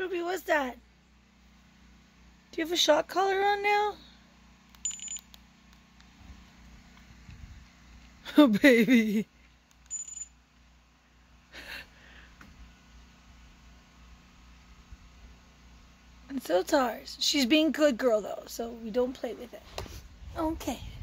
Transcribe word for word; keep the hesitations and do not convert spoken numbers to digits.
Ruby, what's that? Do you have a shock collar on now? Oh, baby. And so Tars. She's being good girl, though, so we don't play with it. Okay.